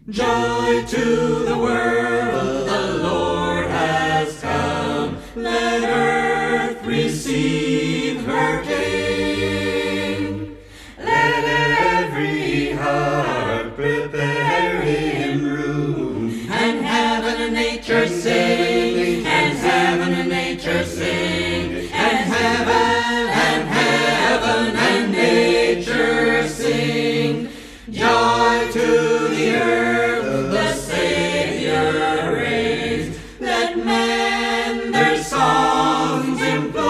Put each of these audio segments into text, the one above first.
Joy to the world, the Lord has come. Let earth receive her King. Let every heart prepare him room. And heaven and nature sing, and heaven and nature sing, and heaven and nature sing. Joy to the earth, the Savior reigns. Let men their songs employ,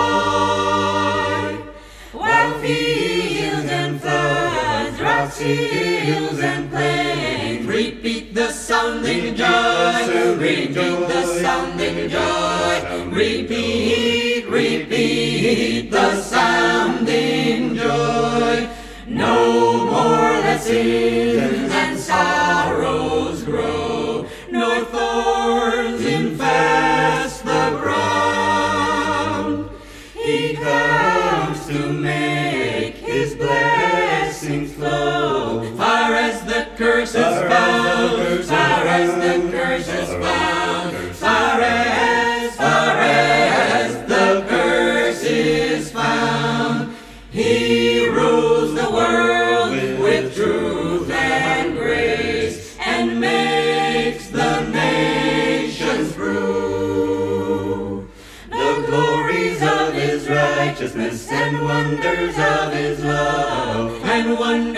while fields and floods, rocks, hills and plains repeat the sounding joy, repeat the sounding joy, repeat the sounding joy. No more let sins and sorrows grow, nor thorns infest the ground. He comes to make his blessings flow, far as the curse is found, far as the curse is found, far as the curse is found. He rules the world with truth and grace, and makes the nations prove the glories of his righteousness and wonders of his love, and wonders